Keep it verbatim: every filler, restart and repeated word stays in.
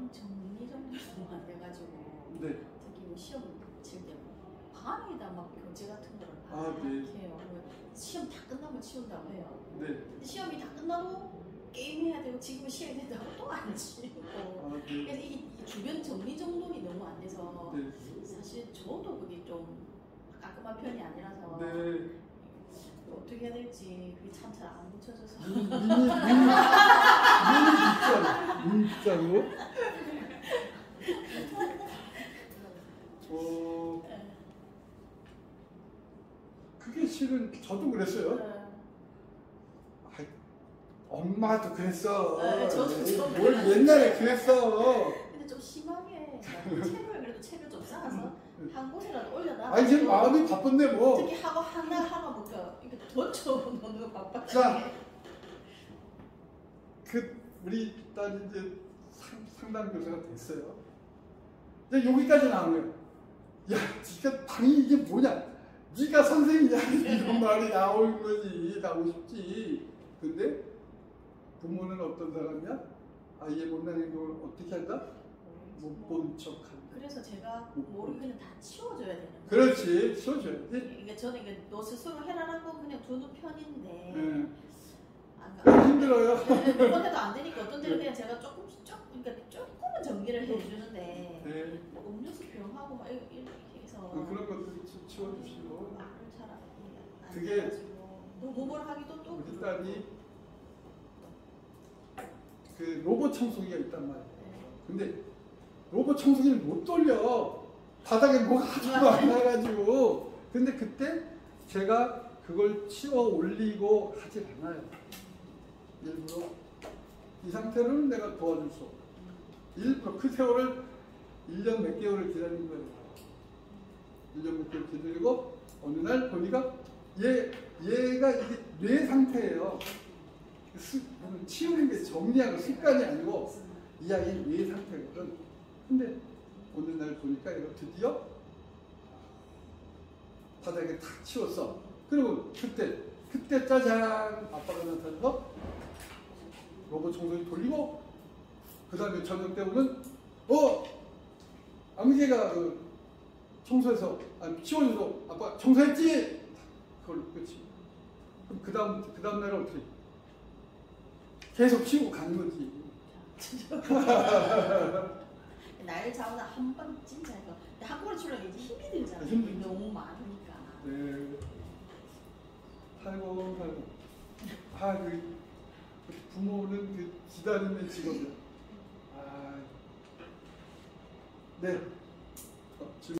주변 정리 정도도 안 돼가지고 네. 특히 뭐 시험 칠 때 밤에다 막 교재 같은 거를 막 아, 네. 해요. 시험 다 끝나면 치운다고 해요. 네. 근데 시험이 다 끝나도 게임해야 되고 지금 시험이 된다고 또 안 치고. 아, 네. 그래서 이 주변 정리 정돈이 너무 안 돼서 네. 사실 저도 그게 좀 깔끔한 편이 아니라서 네. 어떻게 해야 될지 그게 참 잘 안 붙여져서. 미니 미니 미니 빗자루 미니 빗자루. 어 그게 실은 저도 그랬어요. 네. 아, 엄마도 그랬어. 네, 저도 좀 뭘 옛날에 그랬어. 근데 좀 심하게 책을 그래도 책을 좀 쌓아서 한 곳에라도 올려놔. 아니 지금 마음이 바쁜데 뭐. 특히 하고 하나 하나 뭔가 이렇게 던져 놓는 거 바빠. 자, 그 우리 딸이 이제 상, 상담 교사가 됐어요. 이제 여기까지 나온 거예요. 야, 네가 방이 이게 뭐냐? 네가 선생이냐? 이런 말이 나오는 거지. 나오고 싶지. 근데 부모는 어떤 사람이야? 아이의 못난 행동을 어떻게 한다? 못 본 척한다. 그래서 제가 모르기는 다 치워줘야 되는 거예요. 그렇지, 치워줘야지. 그러니까 저는 이게 너 스스로 해라는 거 그냥 두는 편인데 네. 안 그건 가. 힘들어요. 몇번 해도 안 되니까 어떤 때는 그냥 제가 조금 조금 그러니까 조금은 정리를 해주는데 네. 뭐 음료수 병하고 막 이렇게 해서 어, 그런 것들 치- 치워주시고. 말을 잘안 그게 해가지고 너무 뭘 하기도 또 우리 딸이 그 로봇 청소기가 있단 말이에요. 근데 로봇 청소기를 못 돌려. 바닥에 뭐가 하도 많아가지고. 근데 그때 제가 그걸 치워 올리고 하질 않아요. 일부러. 이 상태로는 내가 도와줄 수 없어. 일부러 그 세월을 일 년 몇 개월을 기다린 거예요. 일 년 몇 개월 기다리고 어느 날 보니까 얘, 얘가 이게 뇌 상태예요. 수, 치우는 게 정리하고 습관이 아니고 이 아이는 뇌 상태거든. 근데 어느 날 보니까 이거 드디어 바닥에 탁 치웠어. 그리고 그때 그때 짜잔 아빠가 나타나서 로봇 청소기 돌리고 그 다음에 저녁 때 오면 어 아무개가 그 청소해서 아니 치워줘서 아빠 청소했지. 그걸 끝이. 그럼 그 다음 그 다음 날은 어떻게? 계속 치우고 가는 거지. 날 잡아서 한 번 진짜 이거 한 번에 치려면 이제 힘이 들잖아. 힘들지. 너무 많으니까. 네. 살고 살고. 아, 그 부모는 그 기다리는 직업이야. 아, 네. 어,